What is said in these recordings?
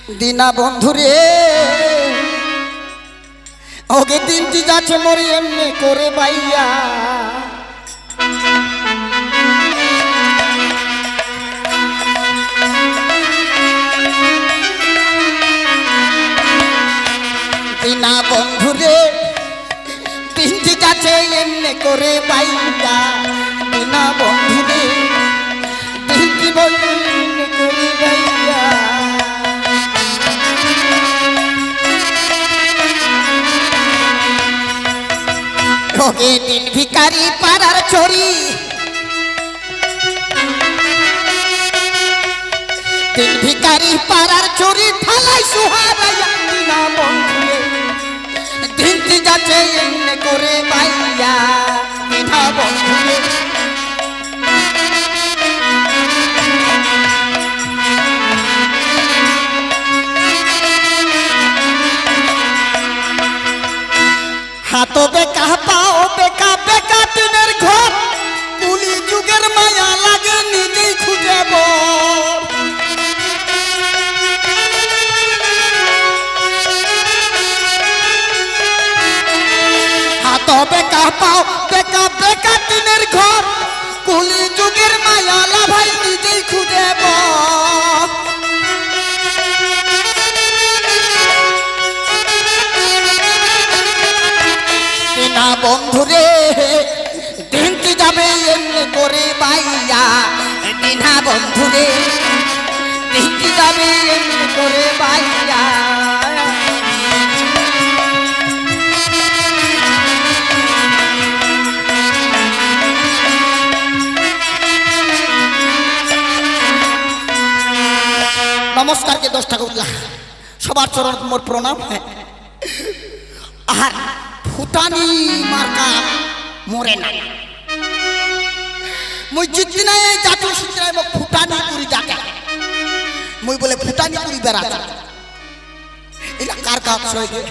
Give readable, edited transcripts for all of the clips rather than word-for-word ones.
দিনা বন্ধুরে ওকে দিনটি যাচ্ছে মরি এমনি করে বাইয়া দিনা বন্ধুরে দিনটি যাচ্ছে এমনি করে বাইয়া দিনা বন্ধুরে দিনটি বলবে এমনি করে বাইয়া ওকে দিন ভিখারি পাড়ার চোরি দিন ভিখারি পাড়ার চোরি ঠালাই সুহারাইয়া দিনা বন্ধুরে দিনটি যাচ্ছে এমনি করে বাইয়া দিনা বন্ধুরে হাতো বেকা পাও বেকা বেকা টিনের ঘর কুলি যুগের মায়া লাগে নিজেই খুঁজে বল হাতো বেকা পাও বেকা বেকা টিনের ঘর কুলি যুগের মায়া লা ভাই নিজেই খুঁজে বল দিনা বন্ধুরে দিনটি যাবে এমনি করে বাইয়া দিনা বন্ধুরে দিনটি যাবে এমনি করে বাইয়া নমস্কারকে 10 টাকা উঠলা সবার চরণ মোর প্রণাম আর ফুটানি মার্কা মরে না মুই জিতদি না এই জাতীয় সূত্রে ফুটানি করি যাকে মুই বলে ফুটানি করি বেড়া এটা কার কাজ হয়ে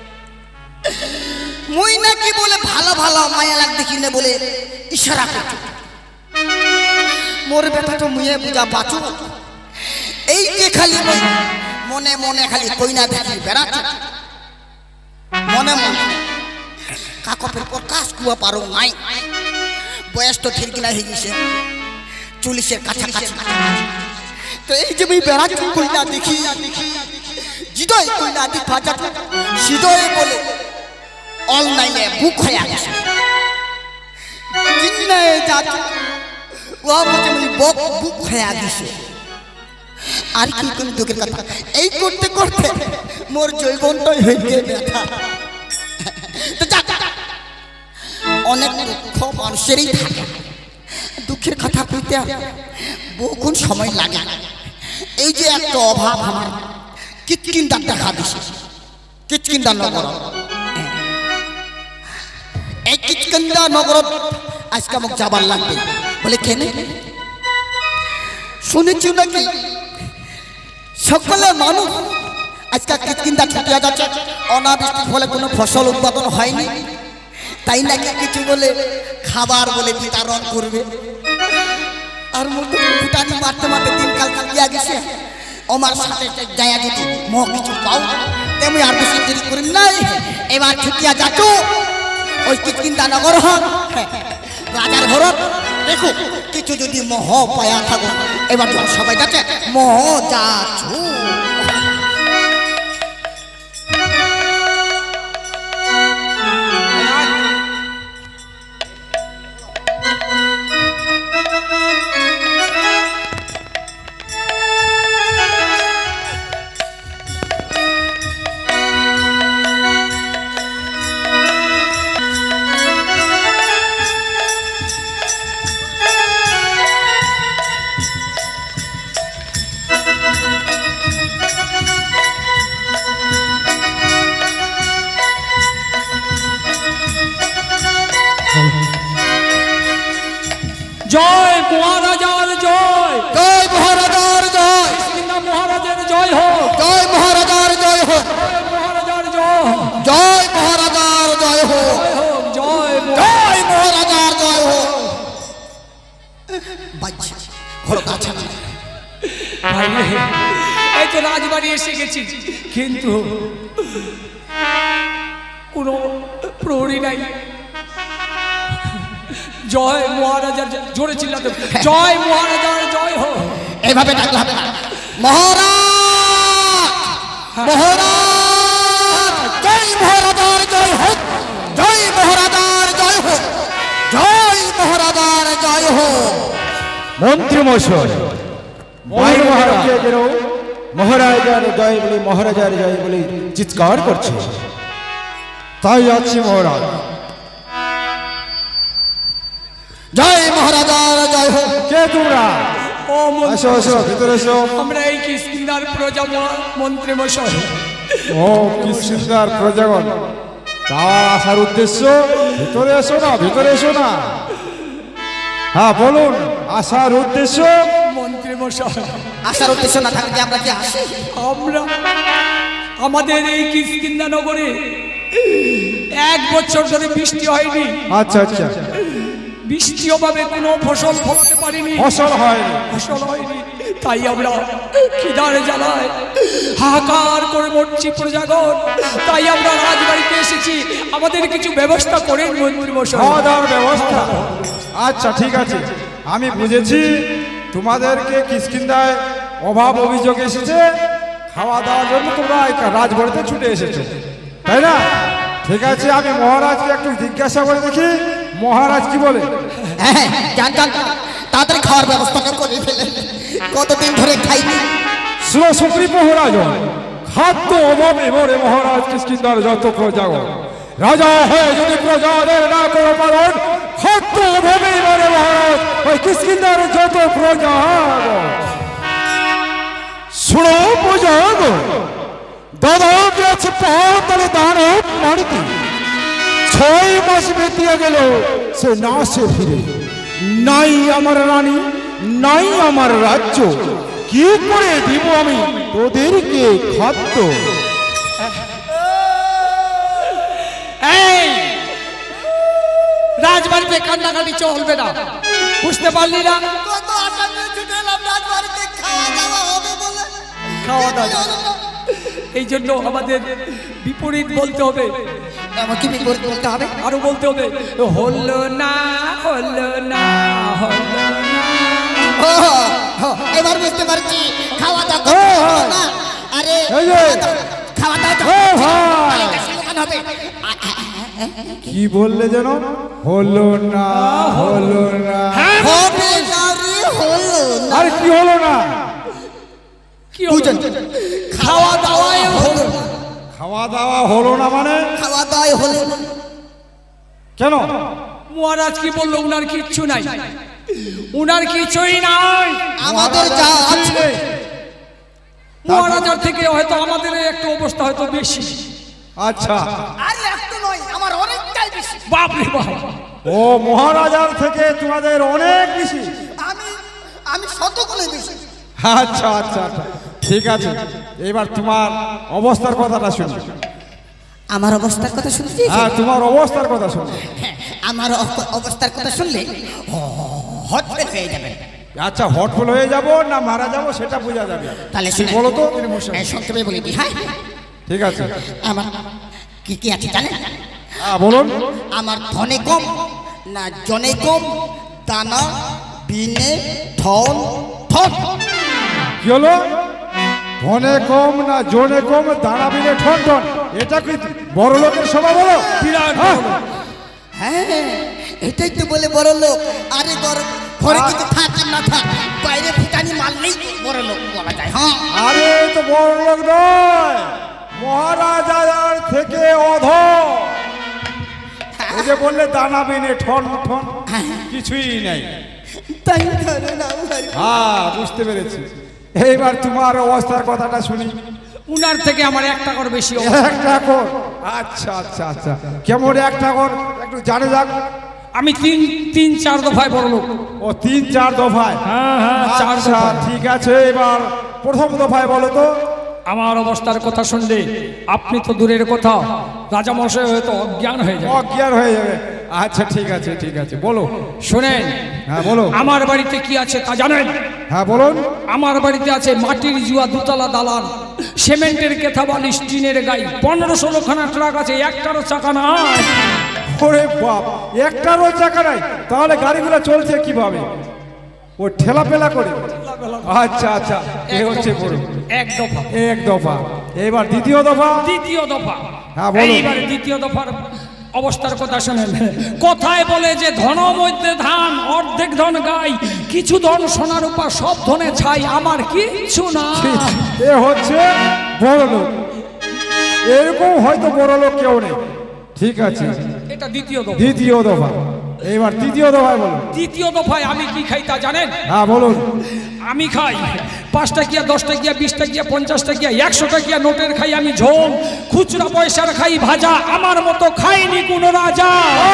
মুই নাকি বলে ভালো ভালো মায়া লাগ দেখি না বলে ইশারা করছি মোর বেটা তো মুয়ে বুঝা বাঁচু এই যে খালি মনে মনে খালি কইনা দেখি বেড়া মনে মনে কাকপের প্রকাশ কুয়া পারো নাই বয়স তো ঠিক না হয়ে গেছে 40-এর কাছাকাছি তো এই যে বেড়া কইনা দেখি হৃদয় কইনা দেখা যাচ্ছে হৃদয় বলে অনলাইনে বুক হয়ে গেছে চিন্নায় যাচ্ছে ও বলছে বুক হয়ে গেছে আর কি কোন দুঃখের কথা এই করতে করতে মোর জৈবনটাই হয়ে গিয়ে ব্যথা অনেক দুঃখ মানুষেরই থাকে দুঃখের কথা কইতে বহুক্ষণ সময় লাগে এই যে একটা অভাব আমার কিচকিন্দা দেখা দিছে কিচকিন্দা নগর এই কিচকিন্দা নগর আজকে আমাকে যাবার লাগবে বলে কেনে শুনেছি নাকি সকলে মানুষ আজকে কিচকিন্দা ছুটিয়া যাচ্ছে অনাবৃষ্টির ফলে কোনো ফসল উৎপাদন হয়নি তাই নাকি কিছু বলে খাবার বলে বিতরণ করবে আর মতো ফুটানি মারতে মারতে দিনকাল কাটিয়া গেছে আমার সাথে যায়া যদি মোহ কিছু পাও তেমনি আর বেশি দেরি করি নাই এবার ছুটিয়া যাচ্ছ ওই কিচকিন্দা নগর রাজার ঘরত দেখো কিছু যদি মোহ পায়া থাকো এবার যখন সবাই যাচ্ছে মোহ যাচ্ছ জয় মহারাজার জয় জয় মহারাজার জয় মহারাজের জয় হোক জয় মহারাজার জয় হোক মহারাজার জয় জয় মহারাজার জয় হোক জয় জয় মহারাজার জয় হোক বাচ্চা ঘর কাছে ভাই তো রাজবাড়ি এসে গেছি, কিন্তু কোনো প্রহরী নাই। জয় মহারাজার জয়, জোরে চিল্লাতে, জয় মহারাজার জয় হোক। এইভাবে ডাকলে হবে না। মহারাজ, মহারাজ, জয় মহারাজার জয় হোক, জয় মহারাজার জয় হোক, জয় মহারাজার জয় হোক। মন্ত্রী মশাই, মহারাজকে যেন মহারাজার জয় বলে, মহারাজার জয় বলে চিৎকার করছে। তাই আছি মহারাজ। জয় মহারাজার জয় হোক। কে তোমরা? ও আসো আসো, ভিতরে এসো। আমরা এই কিষ্কিন্ধার প্রজা মন্ত্রী মশাই। ও কিষ্কিন্ধার প্রজাগণ, তা আসার উদ্দেশ্য? ভিতরে এসো না, ভিতরে এসো না। হ্যাঁ বলুন, আসার উদ্দেশ্য? মন্ত্রী মশাই, আসার উদ্দেশ্য না থাকলে আমরা কি আসি? আমরা আমাদের এই কিষ্কিন্ধা নগরে 1 বছর ধরে বৃষ্টি হয়নি। আচ্ছা আচ্ছা, বৃষ্টি অভাবে কোনো ফসল ফলাতে পারিনি, ফসল হয়নি। ফসল হয়নি, তাই আমরা খিদার জ্বালায় হাহাকার করে মরছি প্রজাগণ। তাই আমরা রাজবাড়িতে এসেছি, আমাদের কিছু ব্যবস্থা করেন মন্ত্রী মশাই। খাওয়া দাওয়ার ব্যবস্থা? আচ্ছা ঠিক আছে, আমি বুঝেছি তোমাদেরকে কিষ্কিন্ধায় অভাব অভিযোগ এসেছে, খাওয়া দাওয়ার জন্য তোমরা রাজবাড়িতে ছুটে এসেছো, তাই না? ঠিক আছে, আমি মহারাজকে একটু জিজ্ঞাসা করে দেখি মহারাজ কি বলে। হ্যাঁ, যান যান, তাড়াতাড়ি খাওয়ার ব্যবস্থাটা করে ফেলেন, কতদিন ধরে খাইনি। সুপ্রিম মহারাজ, খাদ্য অভাবে মরে মহারাজ কিষ্কিন্ধার যত প্রজাগণ, রাজা হয়ে যদি প্রজাদের না করে পারেন, খাদ্য অভাবে মরে মহারাজ ওই কিষ্কিন্ধার যত প্রজাগণ। শুনো প্রজাগণ, দাদা গেছে পাতালে দানব মারিতে, 6 মাস বেঁটিয়ে গেল সে না সে ফিরে। নাই আমার রানী, নাই আমার রাজ্য, কি করে দিব আমি তোদেরকে খাদ্য? এই রাজবাড়িতে কান্নাকাটি চলবে না, বুঝতে পারলি না? কত আশা নিয়ে ছুটে এলাম রাজবাড়িতে, খাওয়া দাওয়া হবে বলে খাওয়া দাওয়া, এই জন্য আমাদের বিপরীত বলতে হবে। আমাকে বিপরীত বলতে হবে, আরো বলতে হবে, হলো না, হলো না, হলো না। ও, ও, এবার বুঝতে পারছি খাওয়া দাওয়া হবে না। আরে এই যে, খাওয়া দাওয়া ও ভাই, হবে। কি বললে যেন? হলো না, হলো না, হবে না রে, হলো না। আর কি হলো না? কি হলো? খাওয়া দাওয়ায় হলো না। খাওয়া দাওয়া হলো না মানে? খাওয়া দাওয়া হলো না কেন? মহারাজ কি বললো? উনার কিচ্ছু নাই, উনার কিছুই নাই। আমাদের যা আছে মহারাজার থেকে হয়তো আমাদের একটু অবস্থা হয়তো বেশি। আচ্ছা, আর একটু নয়, আমার অনেকটাই বেশি। বাপরে বাপ, ও মহারাজার থেকে তোমাদের অনেক বেশি? আমি শতগুণে বেশি। আচ্ছা আচ্ছা আচ্ছা, ঠিক আছে, এবার তোমার অবস্থার কথাটা শুনি। আমার অবস্থার কথা শুনছি? হ্যাঁ, তোমার অবস্থার কথা শুনি। আমার অবস্থার কথা শুনলে হটফেল হয়ে যাবে। আচ্ছা, হটফুল হয়ে যাব না মারা যাব সেটা বোঝা যাবে। তাহলে কি বলো তো? সংক্ষেপে বলে দিই। হ্যাঁ, ঠিক আছে, আমার কি কি আছে জানেন? হ্যাঁ বলুন। আমার ধনে কম না জনে কম, দানা বিনে ধন ধন। কি হলো? ধনে কম না জনে কম, দানা বিলে ঠন ঠন, এটা কি বড় লোকের স্বভাব হলো? বিরাট হ্যাঁ? হ্যাঁ, এটাই তো বলে বড় লোক। আরে ঘরে কিছু থাক আর না থাক, বাইরে ফুটানি মারলেই বড় লোক বলা যায়। হ্যাঁ, আরে তো বড় লোক নয়, মহারাজার থেকে অধম। ওই যে বললে দানা বিনে ঠন ঠন, কিছুই নাই। তাই ধরে না ভাই। হ্যাঁ, বুঝতে পেরেছি। এইবার তোমার অবস্থার কথাটা শুনি। উনার থেকে আমার 1 টাকার বেশি। 1 টাকা? আচ্ছা আচ্ছা আচ্ছা, কেমন 1 টাকা একটু জানে যাক। আমি 3-4 দফায় বড় লোক। ও 3-4 দফায়? হ্যাঁ হ্যাঁ, 4 আচ্ছা দফায়। ঠিক আছে, এবার প্রথম দফায় বলো তো। আমার অবস্থার কথা শুনলে আপনি তো দূরের কথা রাজামশাই হয়তো অজ্ঞান হয়ে যাবে। অজ্ঞান হয়ে যাবে। আচ্ছা ঠিক আছে ঠিক আছে, বলো। শোনেন, হ্যাঁ বলো। আমার বাড়িতে কি আছে তা জানেন? হ্যাঁ বলুন। আমার বাড়িতে আছে মাটির জুয়া, দুতলা দালান, সিমেন্টের কেথা বালিশ, টিনের গাই, 15-16 খানা ট্রাক আছে, একটারও চাকা নাই। ওরে বাপ, একটারও চাকা নাই? তাহলে গাড়িগুলো চলছে কিভাবে? ও ঠেলা পেলা করে? আচ্ছা আচ্ছা, এ হচ্ছে বড় এক দফা। এক দফা। এবার দ্বিতীয় দফা। দ্বিতীয় দফা, হ্যাঁ বলো। এইবার দ্বিতীয় দফার অবস্থার কথা শোনেন। কথায় বলে যে ধন মধ্যে ধান, অর্ধেক ধন গাই, কিছু ধন সোনার উপর, সব ধনে ছাই, আমার কিচ্ছু না। এ হচ্ছে বড় লোক। এরকম হয়তো বড় লোক কেউ নেই। ঠিক আছে, এটা দ্বিতীয় দফা। দ্বিতীয় দফা। এবার তৃতীয় দফায় বলো। তৃতীয় দফায় আমি কি খাই তা জানেন? হ্যাঁ বলুন। আমি খাই 5 টাকিয়া, 10 টাকিয়া, 20 টাকিয়া, 50 টাকিয়া, 100 টাকিয়া নোটের খাই আমি ঝোল, খুচরা পয়সার খাই ভাজা, আমার মতো খাইনি কোনো রাজা।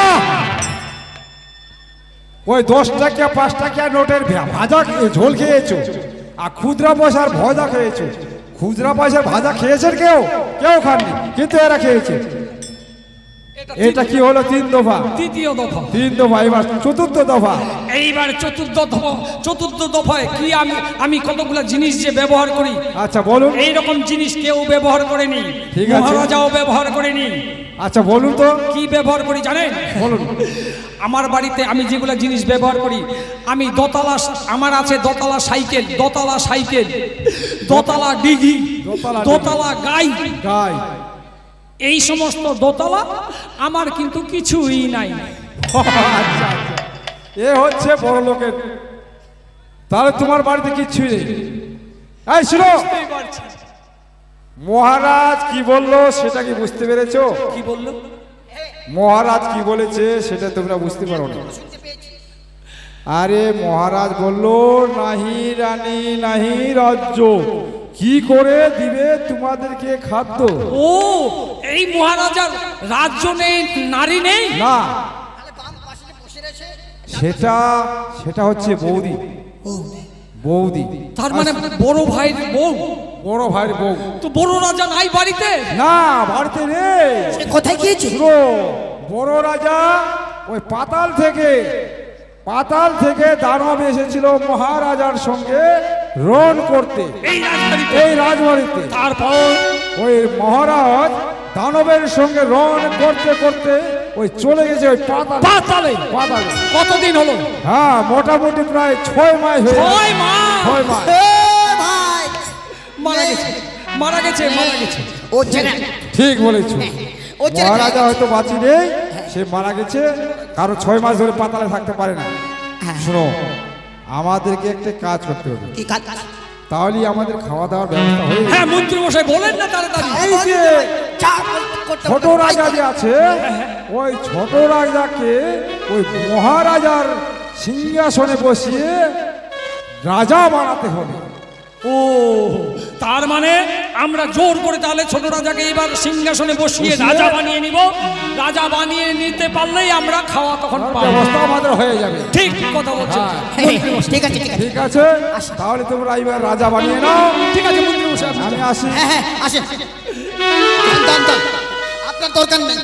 ওই 10 টাকা 5 টাকা নোটের ভাজা ঝোল খেয়েছো, আর খুচরা পয়সার ভাজা খেয়েছো। খুচরা পয়সার ভাজা খেয়েছেন কেউ? কেউ খাননি, কিন্তু এরা খেয়েছে। এটা কি হলো? 3 দফা। তৃতীয় দফা। 3 দফা। এবার চতুর্থ দফা। এইবার চতুর্থ দফা। চতুর্থ দফায় কি আমি কতগুলো জিনিস যে ব্যবহার করি। আচ্ছা বলুন। এইরকম জিনিস কেউ ব্যবহার করেনি, ঠিক আছে। মহারাজাও ব্যবহার করেনি। আচ্ছা বলুন তো কি ব্যবহার করি জানেন? বলুন। আমার বাড়িতে আমি যেগুলো জিনিস ব্যবহার করি, আমি দোতলা, আমার আছে দোতলা সাইকেল, দোতলা সাইকেল, দোতলা ডিঘি, দোতলা গাই। গাই। এই সমস্ত দোতলা আমার কিন্তু কিছুই নাই। আচ্ছা আচ্ছা, এ হচ্ছে বড় লোকের। তাহলে তোমার বাড়িতে কিচ্ছুই নেই। এই শুনো, মহারাজ কি বললো সেটা কি বুঝতে পেরেছো? কি বললো? মহারাজ কি বলেছে সেটা তোমরা বুঝতে পারো না। আরে মহারাজ বললো নাহি রানী নাহি রাজ্য, কি করে দিবে তোমাদেরকে খাদ্য? ও, এই মহারাজার রাজ্য নেই, নারী নেই? না, সেটা সেটা হচ্ছে বৌদি। বৌদি তার মানে বড় ভাইয়ের বউ। বড় ভাইয়ের বউ। তো বড় রাজা নাই বাড়িতে? না, বাড়িতে নেই। কোথায় গিয়েছে? বড় রাজা ওই পাতাল থেকে দানব এসেছিল মহারাজার সঙ্গে রণ করতে এই রাজবাড়িতে। তারপর ওই মহারাজ দানবের সঙ্গে রণ করতে করতে ওই চলে গেছে ওই পাতালে। কতদিন হলো? হ্যাঁ, মোটামুটি প্রায় 6 মাস হয়ে 6 মাস। 6 মাস। ভাই মারা গেছে। ও ছেড়ে ঠিক বলেছো। ও ছেড়ে মহারাজা হয়তো বাঁচি নেই, সে মারা গেছে। কারো 6 মাস ধরে পাতালে থাকতে পারে না। শোনো, আমাদেরকে একটা কাজ করতে হবে, কি কাজ? তাহলেই আমাদের খাওয়া দাওয়ার ব্যবস্থা হয়ে যাবে। হ্যাঁ মন্ত্রী মশাই বলেন না তাড়াতাড়ি। এই যে ছোট রাজা যে আছে, ওই ছোট রাজাকে ওই মহারাজার সিংহাসনে বসিয়ে রাজা বানাতে হবে। ও, তার মানে আমরা জোর করে তাহলে ছোট রাজাকে এবার সিংহাসনে বসিয়ে রাজা বানিয়ে নিব। রাজা বানিয়ে নিতে পারলেই আমরা খাওয়া তখন পাবো। ব্যবস্থা আমাদের হয়ে যাবে। ঠিক কথা বলছেন। ঠিক আছে ঠিক আছে, তাহলে তোমরা এবার রাজা বানিয়ে নাও। ঠিক আছে মন্ত্রী মশাই, আমি আসি। হ্যাঁ আসেন। আপনার দরকার নেই।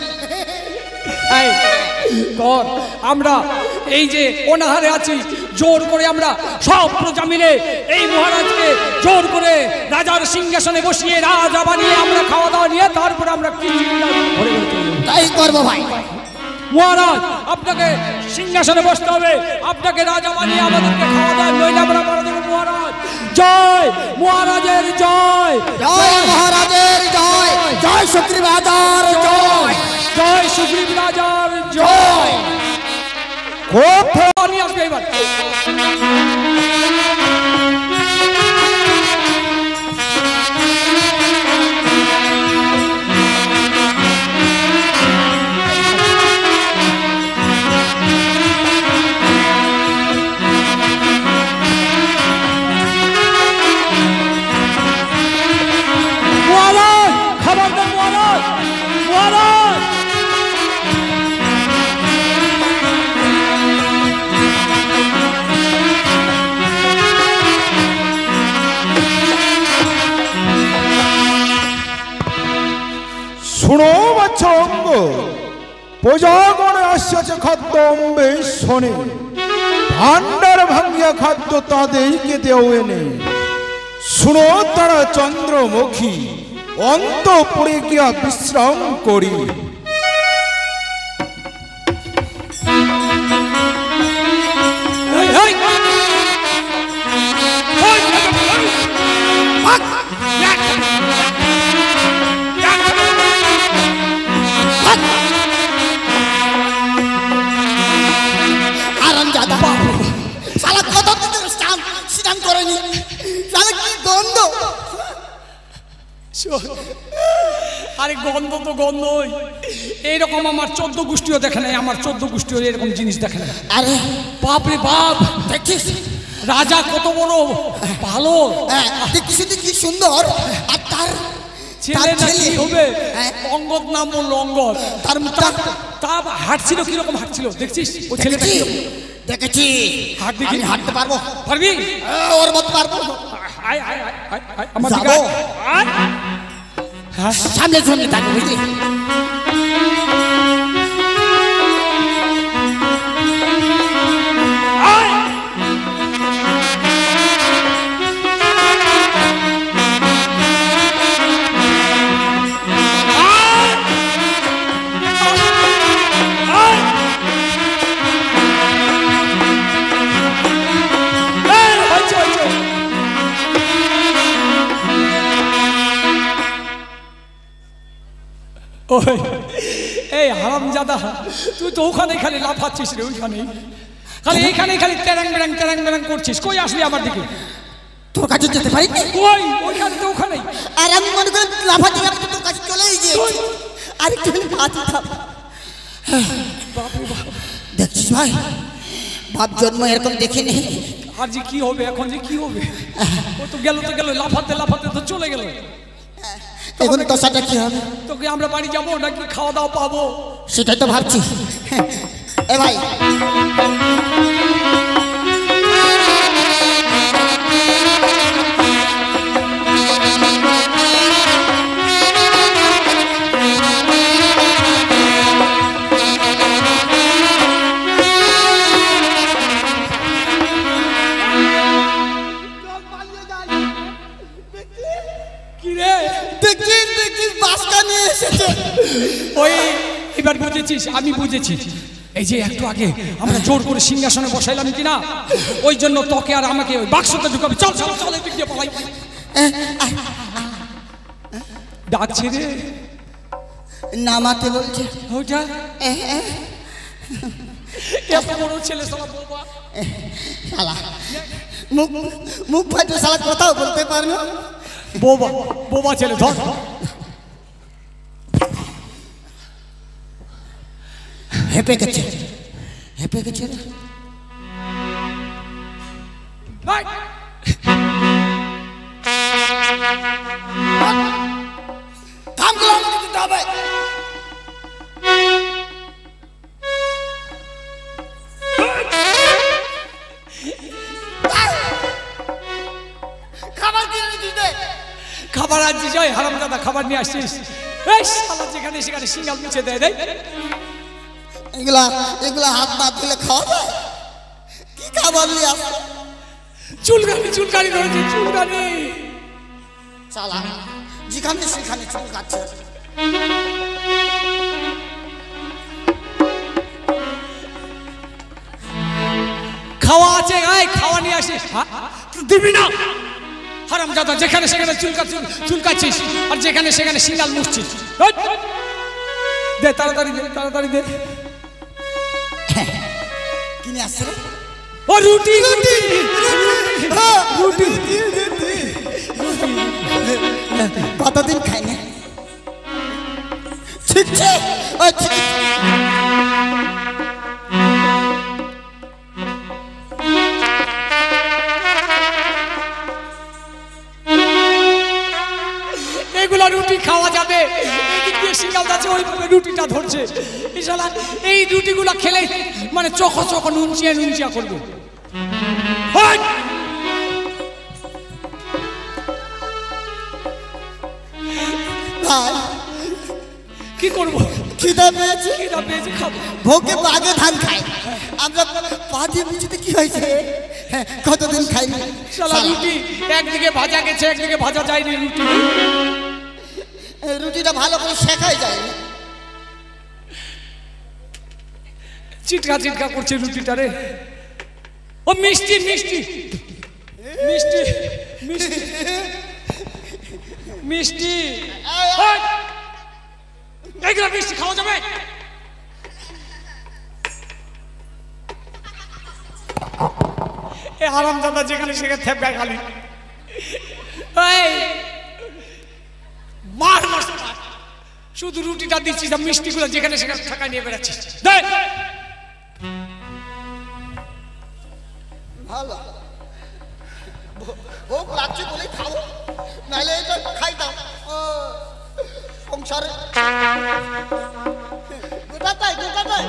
আমরা এই যে অনাহারে আছি, জোর করে আমরা সব প্রজা মিলে এই মহারাজকে জোর করে রাজার সিংহাসনে বসিয়ে রাজা বানিয়ে আমরা খাওয়া দাওয়া নিয়ে তারপরে আমরা তাই করবো ভাই। মহারাজ, আপনাকে সিংহাসনে বসতে হবে, আপনাকে রাজা বানিয়ে আমাদেরকে খাওয়া দাওয়া, নইলে আমরা মারা দেবো। মহারাজ জয়, মহারাজের জয়, জয় মহারাজের জয়, জয় সুগ্রীব রাজার জয়, জয় সুগ্রীব রাজার জয়। কোথায় নিয়ে আসবে এবার? খাবার দেন মহারাজ, মহারাজ। শুনো বাচ্চা অঙ্গ, প্রজাগণে আসছে খাদ্য অম্বেষণে, ভান্ডার ভাঙ্গিয়া খাদ্য তাদেরকে দেও এনে। শুনো তারা চন্দ্রমুখী, অন্তঃপুরে গিয়া বিশ্রাম করি। আরে গন্ধ তো গন্ধই, এইরকম আমার 14 গোষ্ঠীও দেখে নাই, আমার 14 গোষ্ঠীও এরকম জিনিস দেখে না। আরে বাপরে বাপ, দেখিস রাজা কত বড় ভালো, দেখিস কি সুন্দর। আর তার ছেলে নাকি হবে অঙ্গদ, নাম বললো অঙ্গদ। তা হাঁটছিল, কিরকম হাঁটছিল দেখছিস? ওই ছেলেটা দেখেছি। হাঁট দেখি, হাঁটতে পারবো? পারবি? ওর মত পারবো। আমার যাবো, সামনে সামনে থাকবো, বুঝলি? এই হারামজাদা, তুই তো ওখানে খালি লাফাচ্ছিস রে, ওইখানে খালি এইখানে খালি তেরাং বেরাং করছিস। কই আসলি আমার দিকে? তোর কাছে যেতে পারি? কই ওইখানে তো, ওখানেই। আর আমি মনে করি লাফাচ্ছি, তোর কাছে চলেই গিয়েছি। আর একটু হাতে থাম। দেখছিস ভাই, বাপ জন্ম এরকম দেখিনি। আর যে কি হবে এখন, যে কি হবে? ও তো গেল লাফাতে লাফাতে তো চলে গেল। এখন দশাটা কি হবে? তোকে আমরা বাড়ি যাবো নাকি খাওয়া দাওয়া পাবো, সেটাই তো ভাবছি। এ ভাই, এবার বুঝেছিস? আমি বুঝেছি। এই যে একটু আগে আমরা জোর করে সিংহাসনে বসাইলাম কিনা, ওই জন্য তোকে আর আমাকে ওই বাক্সতে ঢুকাবে। চল চল চল, এদিক দিয়ে পালাই। ডাকছে রে, নামাতে বলছে। ওইটা এত বড় ছেলে শালা বোবা, শালা মুখ ফাটে, শালা কথাও বলতে পারে না। বোবা ছেলে। ধর, হেপে গেছে খাবার আনছিস? ওই হারামজাদা খাবার নিয়ে আসছিস? এই শালা যেখানে সেখানে সিঙ্গাল মুছে দেয়। এগুলা হাত না দিলে খাওয়া যায়? কি খাবার নিয়ে আসছে? চুলকানি ধরেছে, চুলকানি। শালা যেখানে সেখানে চুল কাটছে। খাওয়া আছে, খাওয়া নিয়ে আসিস। দিবি না হারামজাদা, যেখানে সেখানে চুলকাচ্ছিস আর যেখানে সেখানে সিঙ্গাল মুছছিস। দে তাড়াতাড়ি দে। কিনে আসছে রে? ও রুটি। কতদিন খাইনি। এগুলা রুটি খাওয়া যাবে? সিঙ্গাল যাচ্ছে, ওইভাবে রুটিটা ধরছে। এই রুটিগুলা খেলে মানে চোখ নুনচিয়া করবে। কি করবো? খিদা পেয়েছি, খিদা পেয়েছে, খাবো। ভোগে বাগে ধান খাই আমরা। পাটি বুঝিতে কি হয়েছে? হ্যাঁ, কতদিন খাইনি। শালা রুটি একদিকে ভাজা গেছে, একদিকে ভাজা যায়নি। রুটি রুটিটা ভালো করে শেখাই যায়। চিটকা চিটকা করছে রুটিটা রে। ও মিষ্টি মিষ্টি মিষ্টি মিষ্টি মিষ্টি, এইগুলো মিষ্টি খাওয়া যাবে? এ হারামজাদা যেখানে সেখানে থেপকায় খালি। এই মার মার, শুধু রুটিটা দিচ্ছিস, মিষ্টিগুলো যেখানে সেখানে ঠেকায় নিয়ে বেড়াচ্ছিস। ভালো ভোগ লাগছে বলেই খাবো, নাহলে এটা খাইতাম সংসারে। গোটাটাই গোটাটাই